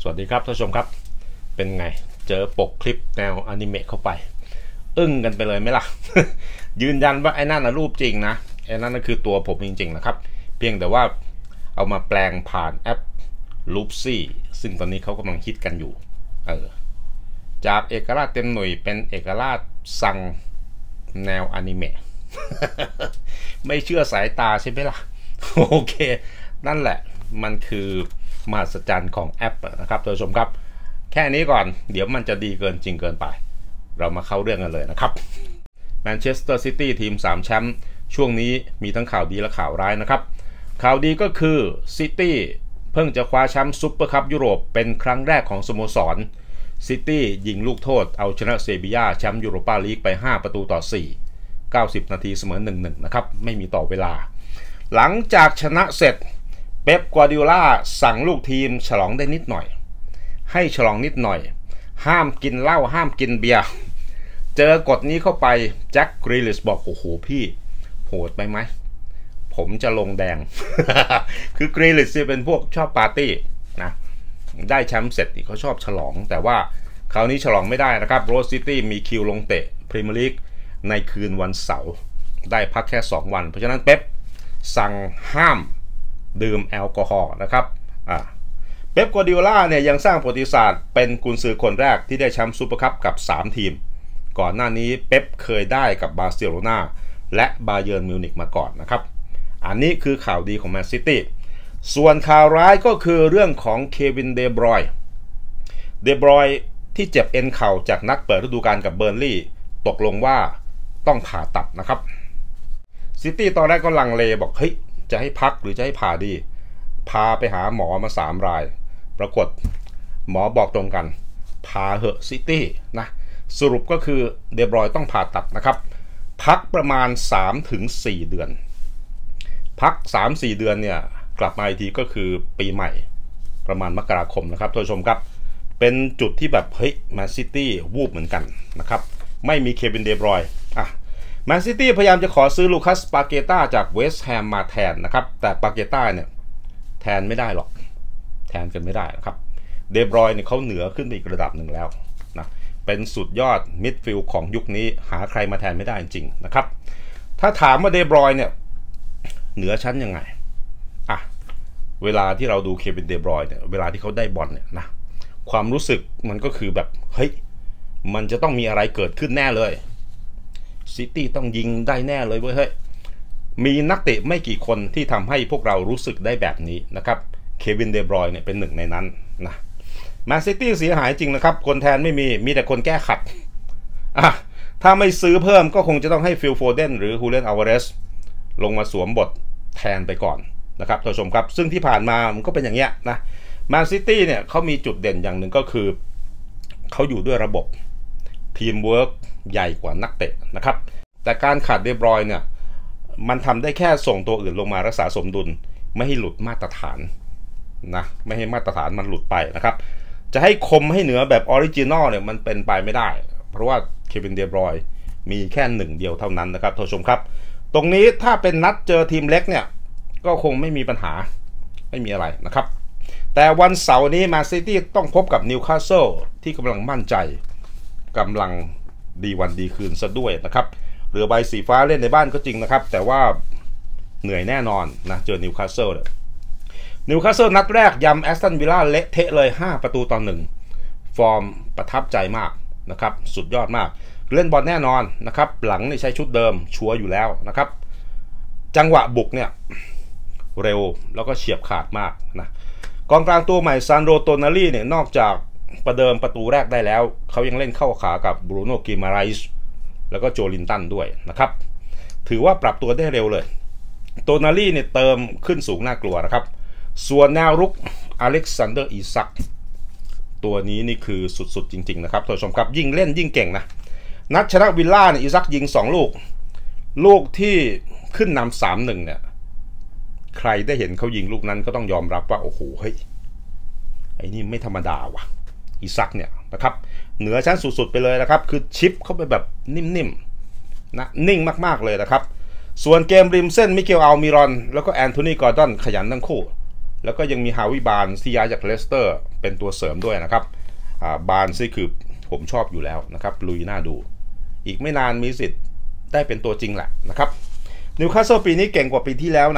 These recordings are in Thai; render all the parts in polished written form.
วัสดีครับท่านผู้ชมครับเป็นไงเจอปกคลิปแนวอนิเมะเข้าไปอึ้งกันไปเลยไหมล่ะ ยืนยันว่าไอ้นั่นนะรูปจริงนะไอ้นั่นก็คือตัวผมจริงๆนะครับเพียงแต่ว่าเอามาแปลงผ่านแอป Loopsy ซึ่งตอนนี้เขากำลังฮิตกันอยู่จากเอกราชเต็มหน่วยเป็นเอกราชสั่งแนวอนิเมะ ไม่เชื่อสายตาใช่ไหมล่ะ โอเคนั่นแหละมันคือมหัศจรรย์ของแอปนะครับท่านผู้ชมครับแค่นี้ก่อนเดี๋ยวมันจะดีเกินจริงเกินไปเรามาเข้าเรื่องกันเลยนะครับแมนเชสเตอร์ซิตี้ทีม3แชมป์ช่วงนี้มีทั้งข่าวดีและข่าวร้ายนะครับข่าวดีก็คือซิตี้เพิ่งจะคว้าแชมป์ซุปเปอร์คัพยุโรปเป็นครั้งแรกของสโมสรซิตี้ยิงลูกโทษเอาชนะเซบีย่าแชมป์ยูโรปาลีกไป5-4 90 นาทีเสมอ 1-1 นะครับไม่มีต่อเวลาหลังจากชนะเสร็จเป๊ป กัวร์ดิโอลาสั่งลูกทีมฉลองได้นิดหน่อยให้ฉลองนิดหน่อยห้ามกินเหล้าห้ามกินเบียร์เจอกฎนี้เข้าไปแจ็ค กรีลิชบอกโอ้โหพี่โหดไปไหมผมจะลงแดง คือกรีลิชเป็นพวกชอบปาร์ตี้นะได้แชมป์เสร็จเขาชอบฉลองแต่ว่าคราวนี้ฉลองไม่ได้นะครับโรสซิตี้มีคิวลงเตะพรีเมียร์ลีกในคืนวันเสาร์ได้พักแค่2วันเพราะฉะนั้นเป๊ปสั่งห้ามดื่มแอลกอฮอล์นะครับเป๊ป กัวร์ดิโอลาเนี่ยยังสร้างประวัติศาสตร์เป็นกุนซือคนแรกที่ได้แชมป์ซูเปอร์คัพกับ3ทีมก่อนหน้านี้เป๊ปเคยได้กับบาร์เซโลนาและบาเยิร์นมิวนิกมาก่อนนะครับอันนี้คือข่าวดีของแมนซิตี้ส่วนข่าวร้ายก็คือเรื่องของเควิน เดบรอยน์ที่เจ็บเอ็นเข่าจากนัดเปิดฤดูกาลกับเบอร์นลี่ตกลงว่าต้องผ่าตัดนะครับซิตี้ตอนแรกก็ลังเลบอกเฮ้ยจะให้พักหรือจะให้ผ่าดีพาไปหาหมอมา3 รายปรากฏหมอบอกตรงกันพาเหอะซิตี้นะสรุปก็คือเดบรอยน์ต้องผ่าตัดนะครับพักประมาณ 3-4 เดือนพัก 3-4 เดือนเนี่ยกลับมาอีกทีก็คือปีใหม่ประมาณมกราคมนะครับท่านผู้ชมครับเป็นจุดที่แบบเฮ้ยแมนซิตี้วูบเหมือนกันนะครับไม่มีเควิน เดบรอยน์แมนซิตี้พยายามจะขอซื้อลูคัส ปาเกต้าจากเวสต์แฮมมาแทนนะครับแต่ปาเกต้าเนี่ยแทนไม่ได้หรอกแทนกันไม่ได้นะครับเดบรอยน์เนี่ยเขาเหนือขึ้นไปอีกระดับหนึ่งแล้วนะเป็นสุดยอดมิดฟิลด์ของยุคนี้หาใครมาแทนไม่ได้จริงๆนะครับถ้าถามว่าเดบรอยน์เนี่ยเหนือชั้นยังไงเวลาที่เราดูเควิน เดบรอยน์เนี่ยเวลาที่เขาได้บอลเนี่ยนะความรู้สึกมันก็คือแบบเฮ้ยมันจะต้องมีอะไรเกิดขึ้นแน่เลยซิตี้ต้องยิงได้แน่เลยเว้ยเฮ้ยมีนักเตะไม่กี่คนที่ทำให้พวกเรารู้สึกได้แบบนี้นะครับเควิน เดบรอยน์เนี่ยเป็นหนึ่งในนั้นนะแมนซิตี้เสียหายจริงนะครับคนแทนไม่มีแต่คนแก้ขัดถ้าไม่ซื้อเพิ่มก็คงจะต้องให้ฟิล โฟเดนหรือฮูเลียน อัลวาเรสลงมาสวมบทแทนไปก่อนนะครับท่านผู้ชมครับซึ่งที่ผ่านมามันก็เป็นอย่างเงี้ยนะแมนซิตี้เนี่ยเขามีจุดเด่นอย่างหนึ่งก็คือเขาอยู่ด้วยระบบทีมเวิร์กใหญ่กว่านักเตะนะครับแต่การขาดเดบรอยน์เนี่ยมันทำได้แค่ส่งตัวอื่นลงมารักษาสมดุลไม่ให้หลุดมาตรฐานนะไม่ให้มาตรฐานมันหลุดไปนะครับจะให้คมให้เหนือแบบออริจินอลเนี่ยมันเป็นไปไม่ได้เพราะว่าเควิน เดบรอยน์มีแค่1 เดียวเท่านั้นนะครับท่านผู้ชมครับตรงนี้ถ้าเป็นนัดเจอทีมเล็กเนี่ยก็คงไม่มีปัญหาไม่มีอะไรนะครับแต่วันเสาร์นี้แมนซิตี้ต้องพบกับนิวคาสเซิลที่กำลังมั่นใจกำลังดีวันดีคืนซะด้วยนะครับเรือใบสีฟ้าเล่นในบ้านก็จริงนะครับแต่ว่าเหนื่อยแน่นอนนะเจอนิวคาสเซิลนิวคาสเซิลนัดแรกยำแอสตันวิลล่าเละเทะเลย5-1ฟอร์มประทับใจมากนะครับสุดยอดมากเล่นบอลแน่นอนนะครับหลังใช้ชุดเดิมชัวร์อยู่แล้วนะครับจังหวะบุกเนี่ยเร็วแล้วก็เฉียบขาดมากนะกองกลางตัวใหม่ซานโด โตนาลีเนี่ยนอกจากประเดิมประตูแรกได้แล้วเขายังเล่นเข้าขากับบรูโน่ กิมาไรส์แล้วก็โจลินตันด้วยนะครับถือว่าปรับตัวได้เร็วเลยโตนาลีเนี่ยเติมขึ้นสูงน่ากลัวนะครับส่วนแนวรุกอเล็กซานเดอร์ อีซักตัวนี้นี่คือสุดๆจริงๆนะครับท่านผู้ชมครับยิ่งเล่นยิ่งเก่งนะนัดชนะวิลล่าเนี่ยอีซักยิง2 ลูกที่ขึ้นนำ 3-1เนี่ยใครได้เห็นเขายิงลูกนั้นก็ต้องยอมรับว่าโอ้โหเฮ้ยไอ้นี่ไม่ธรรมดาว่ะอีซักเนี่ยนะครับเหนือชั้นสุดๆไปเลยนะครับคือชิปเข้าไปแบบนิ่มๆนะนิ่งมากๆเลยนะครับส่วนเกมริมเส้นมิเกล อัลมิรอนแล้วก็แอนโทนี กอร์ดอนขยันทั้งคู่แล้วก็ยังมีฮาวิบาร์นที่ย้ายจากเลสเตอร์เป็นตัวเสริมด้วยนะครับบาร์นซี่คือผมชอบอยู่แล้วนะครับลุยน่าดูอีกไม่นานมีสิทธิ์ได้เป็นตัวจริงแหละนะครับนิวคาสเซิลปีนี้เก่งกว่าปีที่แล้ว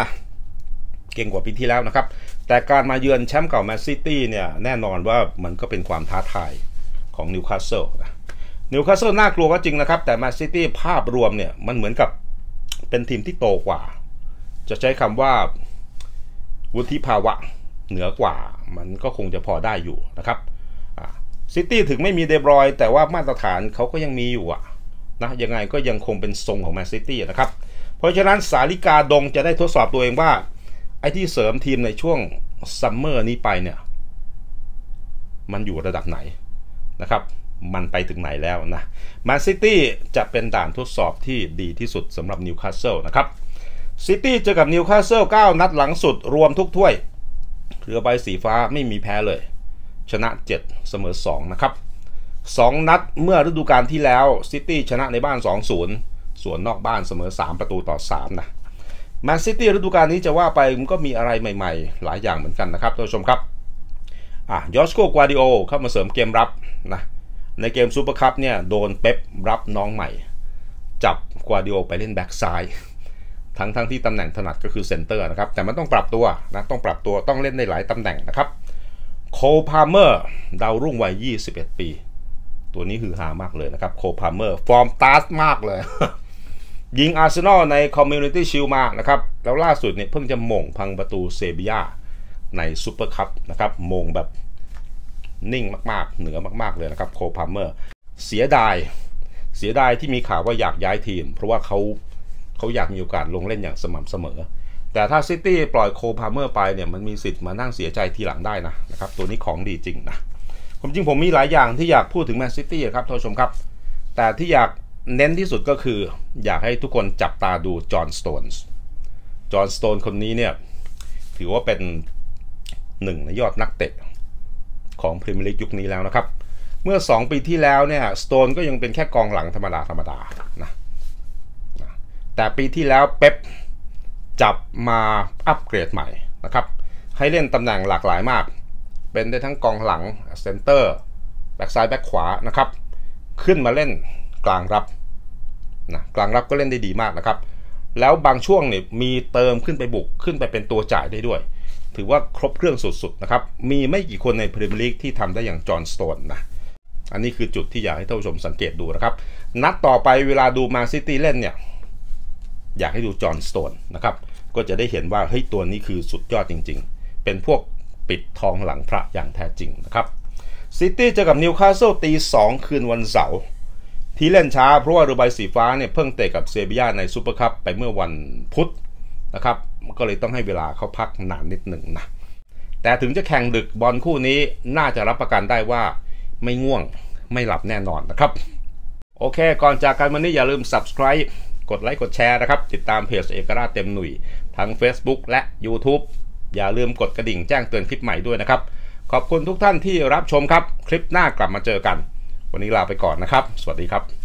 นะครับแต่การมาเยือนแชมป์เก่าแมนซิตี้เนี่ยแน่นอนว่ามันก็เป็นความท้าทายของนิวคาสเซิลนะนิวคาสเซิลน่ากลัวก็จริงนะครับแต่แมนซิตี้ภาพรวมเนี่ยมันเหมือนกับเป็นทีมที่โตกว่าจะใช้คำว่าวุฒิภาวะเหนือกว่ามันก็คงจะพอได้อยู่นะครับซิตี้ถึงไม่มีเดบรอยแต่ว่ามาตรฐานเขาก็ยังมีอยู่นะยังไงก็ยังคงเป็นทรงของแมนซิตี้นะครับเพราะฉะนั้นสาลิกาดงจะได้ทดสอบตัวเองว่าไอ้ที่เสริมทีมในช่วงซัมเมอร์นี้ไปเนี่ยมันอยู่ระดับไหนนะครับมันไปถึงไหนแล้วนะแมนซิตี้จะเป็นด่านทดสอบที่ดีที่สุดสำหรับนิวคาสเซิลนะครับซิตี้เจอกับนิวคาสเซิล9นัดหลังสุดรวมทุกถ้วยเรือใบสีฟ้าไม่มีแพ้เลยชนะ7เสมอ2นะครับ2นัดเมื่อฤดูกาลที่แล้วซิตี้ชนะในบ้าน 2-0 ส่วนนอกบ้านเสมอ3-3นะแมนซิตี้ฤดูกาลนี้จะว่าไปมันก็มีอะไรใหม่ๆหลายอย่างเหมือนกันนะครับท่านผู้ชมครับยอสโก กวาดิโอเข้ามาเสริมเกมรับนะในเกมซูเปอร์คัพเนี่ยโดนเป๊ปรับน้องใหม่จับกวาดิโอไปเล่นแบ็กซ้ายทั้งที่ตำแหน่งถนัดก็คือเซนเตอร์นะครับแต่มันต้องปรับตัวนะต้องเล่นในหลายตำแหน่งนะครับโคล พาล์เมอร์ดาวรุ่งวัย21 ปีตัวนี้ฮือฮามากเลยนะครับโคล พาล์เมอร์ฟอร์มตาสมากเลย ยิงอาร์เซนอลในคอมมิวนิตี้ชิลด์มานะครับแล้วล่าสุดเนี่ยเพิ่งจะหม่งพังประตูเซบีย่าในซูเปอร์คัพนะครับหม่งแบบนิ่งมากๆเหนือมากๆเลยนะครับโคล พาล์เมอร์เสียดายที่มีข่าวว่าอยากย้ายทีมเพราะว่าเขาอยากมีโอกาสลงเล่นอย่างสม่ำเสมอแต่ถ้าซิตี้ปล่อยโคล พาล์เมอร์ไปเนี่ยมันมีสิทธิ์มานั่งเสียใจทีหลังได้นะครับตัวนี้ของดีจริงนะความจริงผมมีหลายอย่างที่อยากพูดถึงแมนซิตี้ครับท่านผู้ชมครับแต่ที่อยากเน้นที่สุดก็คืออยากให้ทุกคนจับตาดูจอห์น สโตนคนนี้เนี่ยถือว่าเป็นหนึ่งในยอดนักเตะของพรีเมียร์ลีกยุคนี้แล้วนะครับเมื่อ2 ปีที่แล้วเนี่ยสโตนก็ยังเป็นแค่กองหลังธรรมดานะแต่ปีที่แล้วเป๊ปจับมาอัปเกรดใหม่นะครับให้เล่นตำแหน่งหลากหลายมากเป็นได้ทั้งกองหลังเซนเตอร์แบ็กซ้ายแบ็กขวานะครับขึ้นมาเล่นกลางรับนะกลางรับก็เล่นได้ดีมากนะครับแล้วบางช่วงเนี่ยมีเติมขึ้นไปบุกขึ้นไปเป็นตัวจ่ายได้ด้วยถือว่าครบเครื่องสุดๆนะครับมีไม่กี่คนในพรีเมียร์ลีกที่ทำได้อย่างจอห์น สโตนนะอันนี้คือจุดที่อยากให้ท่านผู้ชมสังเกตดูนะครับนัดต่อไปเวลาดูแมนซิตี้เล่นเนี่ยอยากให้ดูจอห์น สโตนนะครับก็จะได้เห็นว่าเฮ้ยตัวนี้คือสุดยอดจริงๆเป็นพวกปิดทองหลังพระอย่างแท้จริงนะครับซิตี้เจอกับนิวคาสเซิลตี 2คืนวันเสาร์ที่เล่นช้าเพราะว่าเรือใบสีฟ้าเนี่ยเพิ่งเตะกับเซบีย่าในซูเปอร์คัพไปเมื่อวันพุธนะครับก็เลยต้องให้เวลาเขาพักนานนิดหนึ่งนะแต่ถึงจะแข่งดึกบอลคู่นี้น่าจะรับประกันได้ว่าไม่ง่วงไม่หลับแน่นอนนะครับโอเคก่อนจากกันวันนี้อย่าลืม Subscribe กดไลค์กดแชร์นะครับติดตามเพจเอกราชเต็มหนุ่ยทั้ง Facebook และ YouTube อย่าลืมกดกระดิ่งแจ้งเตือนคลิปใหม่ด้วยนะครับขอบคุณทุกท่านที่รับชมครับคลิปหน้ากลับมาเจอกันวันนี้ลาไปก่อนนะครับสวัสดีครับ